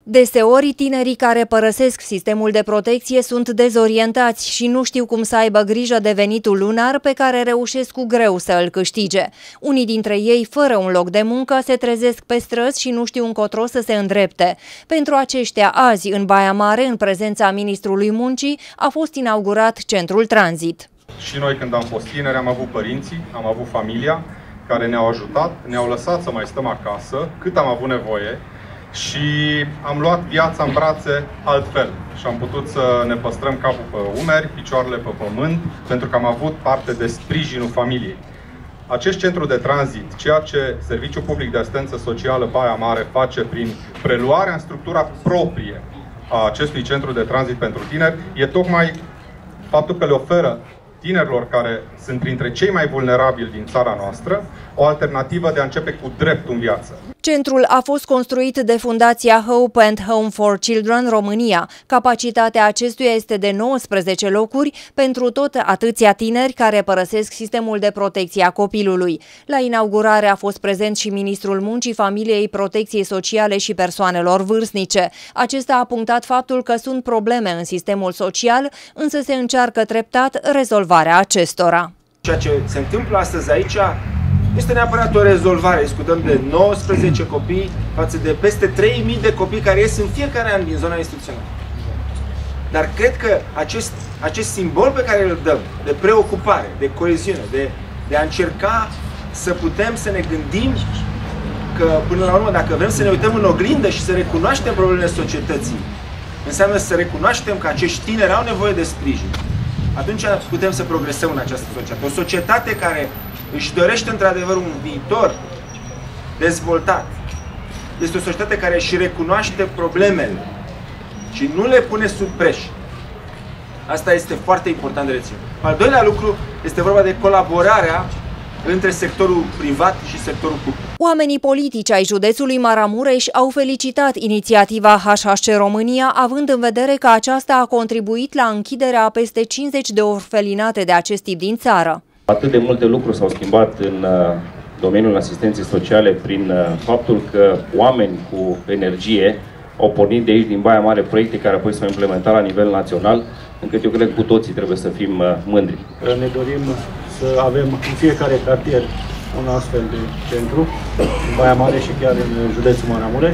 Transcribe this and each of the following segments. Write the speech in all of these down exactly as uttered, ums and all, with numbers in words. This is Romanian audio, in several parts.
Deseori, tinerii care părăsesc sistemul de protecție sunt dezorientați și nu știu cum să aibă grijă de venitul lunar pe care reușesc cu greu să îl câștige. Unii dintre ei, fără un loc de muncă, se trezesc pe străzi și nu știu încotro să se îndrepte. Pentru aceștia, azi, în Baia Mare, în prezența ministrului muncii, a fost inaugurat centrul Tranzit. Și noi, când am fost tineri, am avut părinții, am avut familia, care ne-au ajutat, ne-au lăsat să mai stăm acasă cât am avut nevoie. Și am luat viața în brațe altfel și am putut să ne păstrăm capul pe umeri, picioarele pe pământ, pentru că am avut parte de sprijinul familiei. Acest centru de tranzit, ceea ce Serviciul Public de Asistență Socială Baia Mare face prin preluarea în structura proprie a acestui centru de tranzit pentru tineri, e tocmai faptul că le oferă tinerilor care sunt printre cei mai vulnerabili din țara noastră o alternativă de a începe cu dreptul în viață. Centrul a fost construit de Fundația Hope and Home for Children România. Capacitatea acestuia este de nouăsprezece locuri pentru tot atâția tineri care părăsesc sistemul de protecție a copilului. La inaugurare a fost prezent și ministrul Muncii, Familiei, Protecției Sociale și Persoanelor Vârstnice. Acesta a punctat faptul că sunt probleme în sistemul social, însă se încearcă treptat rezolvarea acestora. Ceea ce se întâmplă astăzi aici este neapărat o rezolvare. Discutăm de nouăsprezece copii față de peste trei mii de copii care ies în fiecare an din zona instituțională. Dar cred că acest, acest simbol pe care îl dăm de preocupare, de coeziune, de, de a încerca să putem să ne gândim că, până la urmă, dacă vrem să ne uităm în oglindă și să recunoaștem problemele societății, înseamnă să recunoaștem că acești tineri au nevoie de sprijin. Atunci putem să progresăm în această societate. O societate care își dorește într-adevăr un viitor dezvoltat. Este o societate care își recunoaște problemele și nu le pune sub preș. Asta este foarte important de reținut. Al doilea lucru este vorba de colaborarea între sectorul privat și sectorul public. Oamenii politici ai județului Maramureș au felicitat inițiativa H H C România, având în vedere că aceasta a contribuit la închiderea a peste cincizeci de orfelinate de acest tip din țară. Atât de multe lucruri s-au schimbat în domeniul asistenței sociale prin faptul că oameni cu energie au pornit de aici, din Baia Mare, proiecte care apoi s-au implementat la nivel național, încât eu cred că cu toții trebuie să fim mândri. Ne dorim să avem în fiecare cartier un astfel de centru, în Baia Mare și chiar în județul Maramureș.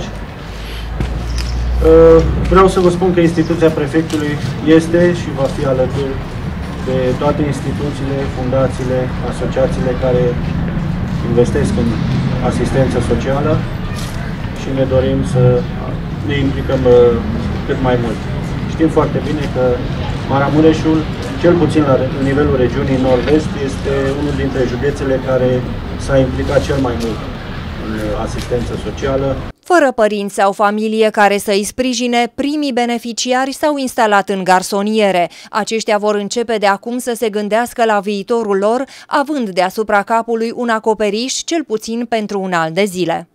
Vreau să vă spun că instituția prefectului este și va fi alături de toate instituțiile, fundațiile, asociațiile care investesc în asistență socială și ne dorim să ne implicăm cât mai mult. Știm foarte bine că Maramureșul, cel puțin la nivelul regiunii Nord-Est, este unul dintre județele care s-a implicat cel mai mult în asistență socială. Fără părinți sau familie care să îi sprijine, primii beneficiari s-au instalat în garsoniere. Aceștia vor începe de acum să se gândească la viitorul lor, având deasupra capului un acoperiș cel puțin pentru un an de zile.